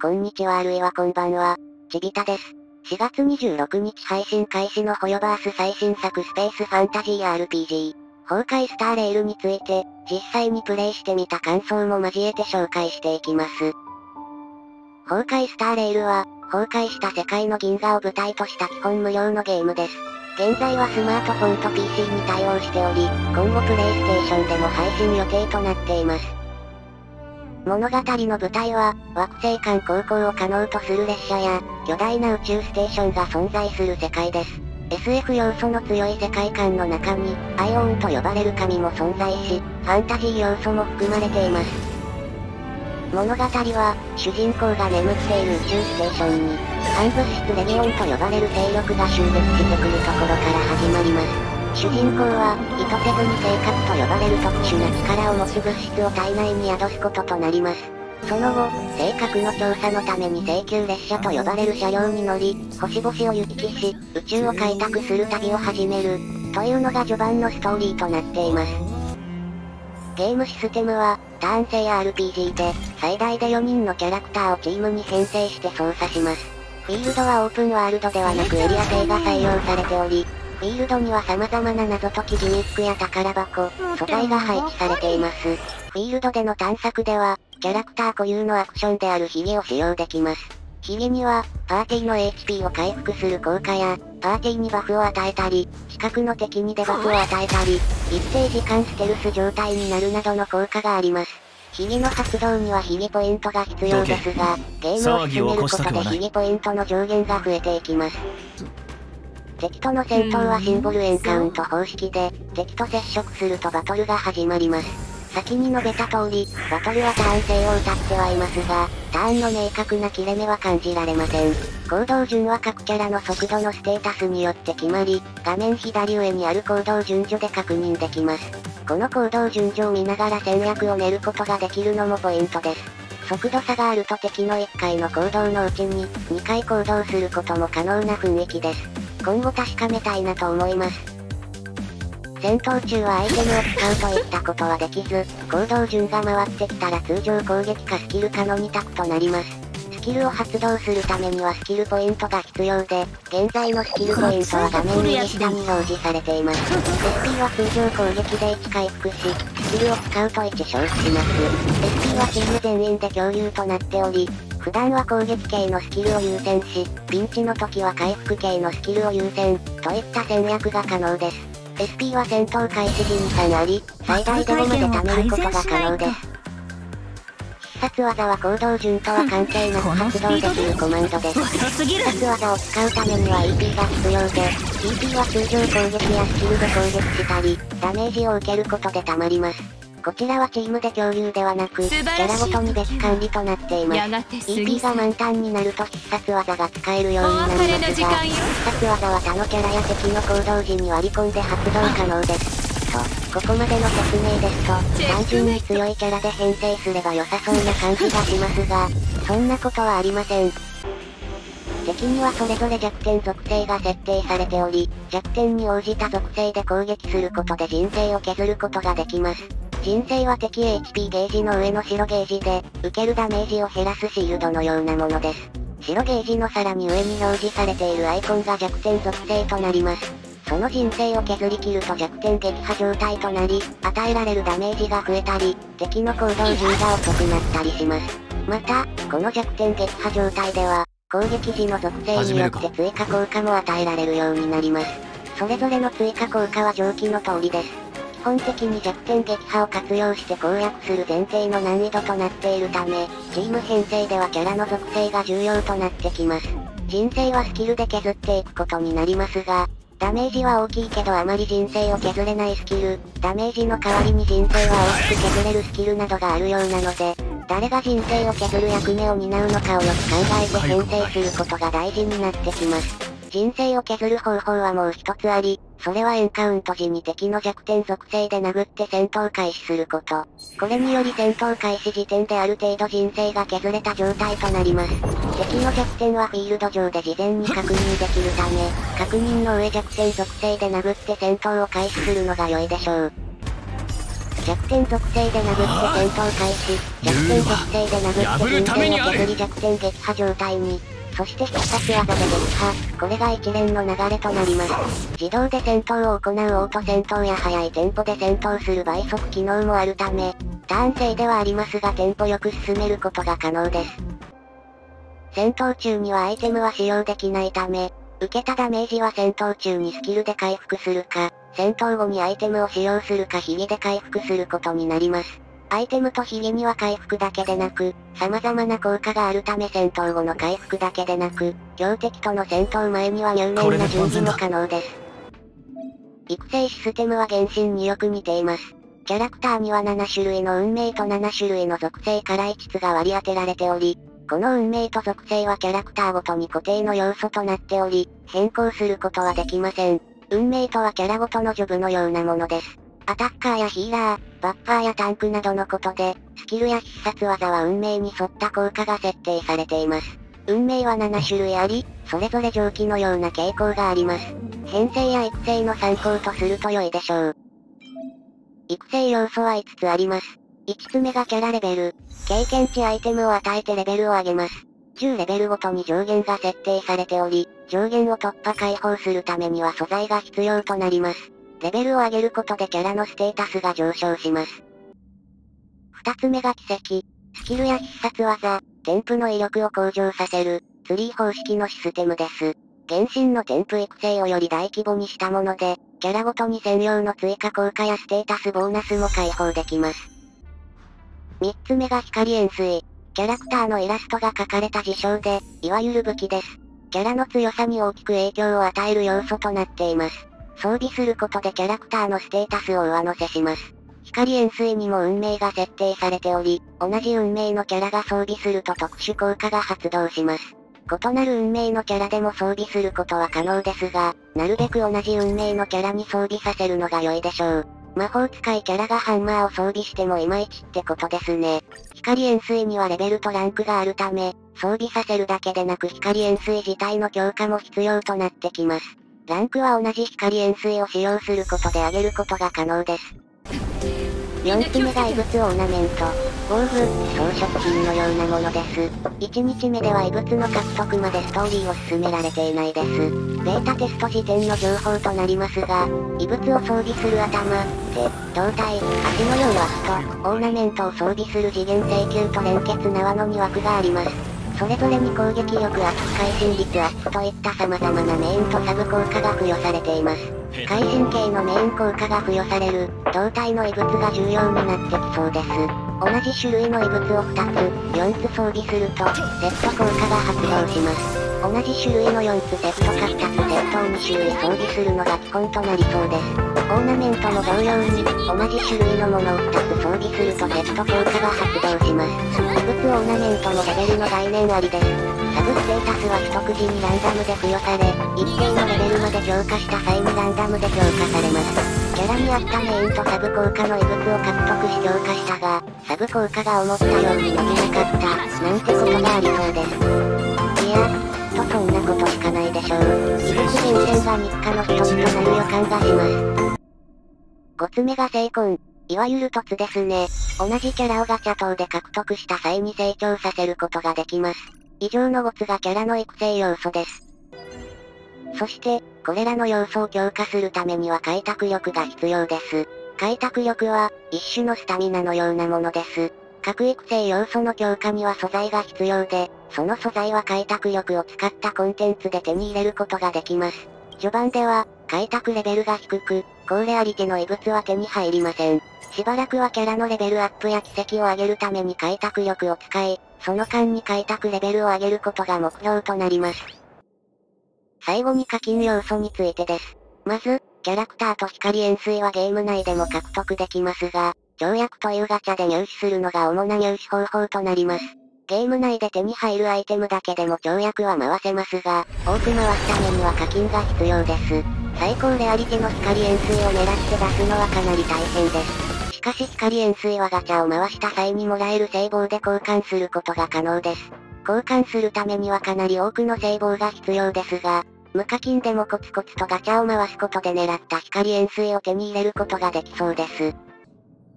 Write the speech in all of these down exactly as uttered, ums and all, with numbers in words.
こんにちはあるいはこんばんは、ちびたです。しがつにじゅうろくにち配信開始のホヨバース最新作スペースファンタジー アールピージー、崩壊スターレールについて、実際にプレイしてみた感想も交えて紹介していきます。崩壊スターレールは、崩壊した世界の銀河を舞台とした基本無料のゲームです。現在はスマートフォンと ピーシー に対応しており、今後プレイステーションでも配信予定となっています。物語の舞台は、惑星間航行を可能とする列車や、巨大な宇宙ステーションが存在する世界です。エスエフ 要素の強い世界観の中に、アイオンと呼ばれる神も存在し、ファンタジー要素も含まれています。物語は、主人公が眠っている宇宙ステーションに、反物質レギオンと呼ばれる勢力が襲撃してくるところから始まります。主人公は、意図せずに性格と呼ばれる特殊な力を持つ物質を体内に宿すこととなります。その後、性格の調査のために星球列車と呼ばれる車両に乗り、星々を行き来し、宇宙を開拓する旅を始める、というのが序盤のストーリーとなっています。ゲームシステムは、ターン制 アールピージー で、最大でよにんのキャラクターをチームに編成して操作します。フィールドはオープンワールドではなくエリア制が採用されており、フィールドには様々な謎解きギミックや宝箱、素材が配置されています。フィールドでの探索では、キャラクター固有のアクションである秘技を使用できます。秘技には、パーティーの エイチピー を回復する効果や、パーティーにバフを与えたり、近くの敵にデバフを与えたり、一定時間ステルス状態になるなどの効果があります。秘技の発動には秘技ポイントが必要ですが、ゲームを進めることで秘技ポイントの上限が増えていきます。敵との戦闘はシンボルエンカウント方式で、敵と接触するとバトルが始まります。先に述べた通り、バトルはターン制を謳ってはいますが、ターンの明確な切れ目は感じられません。行動順は各キャラの速度のステータスによって決まり、画面左上にある行動順序で確認できます。この行動順序を見ながら戦略を練ることができるのもポイントです。速度差があると敵のいっかいの行動のうちに、にかい行動することも可能な雰囲気です。今後確かめたいなと思います。戦闘中はアイテムを使うといったことはできず、行動順が回ってきたら通常攻撃かスキルかのに択となります。スキルを発動するためにはスキルポイントが必要で、現在のスキルポイントは画面右下に表示されています。エスピー は通常攻撃でいち回復し、スキルを使うといち消費します。エスピー はチーム全員で共有となっており、普段は攻撃系のスキルを優先し、ピンチの時は回復系のスキルを優先、といった戦略が可能です。エスピー は戦闘開始時にさんあり、最大でごまで貯めることが可能です。必殺技は行動順とは関係なく発動できるコマンドです。必殺技を使うためには イーピー が必要で、イーピー は通常攻撃やスキルで攻撃したり、ダメージを受けることで貯まります。こちらはチームで共有ではなく、キャラごとに別管理となっています。イーピー が満タンになると必殺技が使えるようになりますが、必殺技は他のキャラや敵の行動時に割り込んで発動可能です。と、ここまでの説明ですと、単純に強いキャラで編成すれば良さそうな感じがしますが、そんなことはありません。敵にはそれぞれ弱点属性が設定されており、弱点に応じた属性で攻撃することで人生を削ることができます。人生は敵 エイチピー ゲージの上の白ゲージで、受けるダメージを減らすシールドのようなものです。白ゲージのさらに上に表示されているアイコンが弱点属性となります。その人生を削り切ると弱点撃破状態となり、与えられるダメージが増えたり、敵の行動順が遅くなったりします。また、この弱点撃破状態では、攻撃時の属性によって追加効果も与えられるようになります。それぞれの追加効果は上記の通りです。基本的に弱点撃破を活用して攻略する前提の難易度となっているため、チーム編成ではキャラの属性が重要となってきます。人生はスキルで削っていくことになりますが、ダメージは大きいけどあまり人生を削れないスキル、ダメージの代わりに人生は大きく削れるスキルなどがあるようなので、誰が人生を削る役目を担うのかをよく考えて編成することが大事になってきます。人生を削る方法はもう一つあり、それはエンカウント時に敵の弱点属性で殴って戦闘開始すること。これにより戦闘開始時点である程度人生が削れた状態となります。敵の弱点はフィールド上で事前に確認できるため、確認の上弱点属性で殴って戦闘を開始するのが良いでしょう。 弱点属性で殴って戦闘開始。弱点属性で殴って人生を削り弱点撃破状態に。そして必殺技で撃破。これが一連の流れとなります。自動で戦闘を行うオート戦闘や速いテンポで戦闘する倍速機能もあるため、ターン制ではありますがテンポよく進めることが可能です。戦闘中にはアイテムは使用できないため、受けたダメージは戦闘中にスキルで回復するか、戦闘後にアイテムを使用するか秘技で回復することになります。アイテムと秘技には回復だけでなく、様々な効果があるため戦闘後の回復だけでなく、強敵との戦闘前には入念な準備も可能です。育成システムは原神によく似ています。キャラクターにはなな種類の運命となな種類の属性からいつつが割り当てられており、この運命と属性はキャラクターごとに固定の要素となっており、変更することはできません。運命とはキャラごとのジョブのようなものです。アタッカーやヒーラー、バッファーやタンクなどのことで、スキルや必殺技は運命に沿った効果が設定されています。運命はなな種類あり、それぞれ上記のような傾向があります。編成や育成の参考とすると良いでしょう。育成要素はいつつあります。いつつめがキャラレベル。経験値アイテムを与えてレベルを上げます。じゅうレベルごとに上限が設定されており、上限を突破解放するためには素材が必要となります。レベルを上げることでキャラのステータスが上昇します。二つ目が奇跡。スキルや必殺技、添付の威力を向上させる、ツリー方式のシステムです。原神の添付育成をより大規模にしたもので、キャラごとに専用の追加効果やステータスボーナスも解放できます。三つ目が光円錐。キャラクターのイラストが描かれた事象で、いわゆる武器です。キャラの強さに大きく影響を与える要素となっています。装備することでキャラクターのステータスを上乗せします。光円錐にも運命が設定されており、同じ運命のキャラが装備すると特殊効果が発動します。異なる運命のキャラでも装備することは可能ですが、なるべく同じ運命のキャラに装備させるのが良いでしょう。魔法使いキャラがハンマーを装備してもいまいちってことですね。光円錐にはレベルとランクがあるため、装備させるだけでなく光円錐自体の強化も必要となってきます。ランクは同じ光円錐を使用することで上げることが可能です。よんつめが異物オーナメント。防具、装飾品のようなものです。いちにちめでは異物の獲得までストーリーを進められていないです。ベータテスト時点の情報となりますが、異物を装備する頭、手、胴体、足の4枠と、オーナメントを装備する次元請求と連結縄のに枠があります。それぞれに攻撃力アップ、会心率アップといった様々なメインとサブ効果が付与されています。会心系のメイン効果が付与される、胴体の異物が重要になってきそうです。同じ種類の異物をふたつ、よんつ装備すると、セット効果が発動します。同じ種類のよんつセットかふたつセットをに種類装備するのが基本となりそうです。オーナメントも同様に、同じ種類のものをふたつ装備するとセット効果が発動します。異物オーナメントのレベルの概念ありです。サブステータスは取得時にランダムで付与され、一定のレベルまで強化した際にランダムで強化されます。キャラに合ったメインとサブ効果の異物を獲得し強化したが、サブ効果が思ったように伸びなかった、なんてことがありそうです。いや、とそんなことしかないでしょう。異物厳選が日課の一つとなる予感がします。ごつめが成婚。いわゆる凸ですね。同じキャラをガチャ等で獲得した際に成長させることができます。以上のごつがキャラの育成要素です。そして、これらの要素を強化するためには開拓力が必要です。開拓力は、一種のスタミナのようなものです。各育成要素の強化には素材が必要で、その素材は開拓力を使ったコンテンツで手に入れることができます。序盤では、開拓レベルが低く、高レアリティの異物は手に入りません。しばらくはキャラのレベルアップや奇跡を上げるために開拓力を使い、その間に開拓レベルを上げることが目標となります。最後に課金要素についてです。まず、キャラクターと光円錐はゲーム内でも獲得できますが、跳躍というガチャで入手するのが主な入手方法となります。ゲーム内で手に入るアイテムだけでも跳躍は回せますが、多く回すためには課金が必要です。最高レアリティの光円錐を狙って出すのはかなり大変です。しかし光円錐はガチャを回した際にもらえる聖望で交換することが可能です。交換するためにはかなり多くの聖望が必要ですが、無課金でもコツコツとガチャを回すことで狙った光円錐を手に入れることができそうです。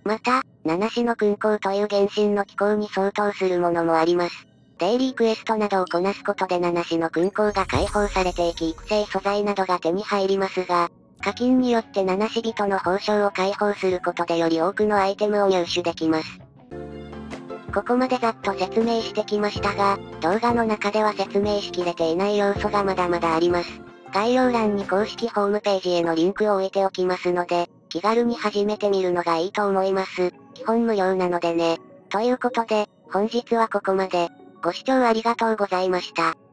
また、七種の勲功という原神の機構に相当するものもあります。デイリークエストなどをこなすことで七種の勲功が解放されていき育成素材などが手に入りますが、課金によって七種人の報奨を解放することでより多くのアイテムを入手できます。ここまでざっと説明してきましたが、動画の中では説明しきれていない要素がまだまだあります。概要欄に公式ホームページへのリンクを置いておきますので、気軽に始めてみるのがいいと思います。基本無料なのでね。ということで、本日はここまで。ご視聴ありがとうございました。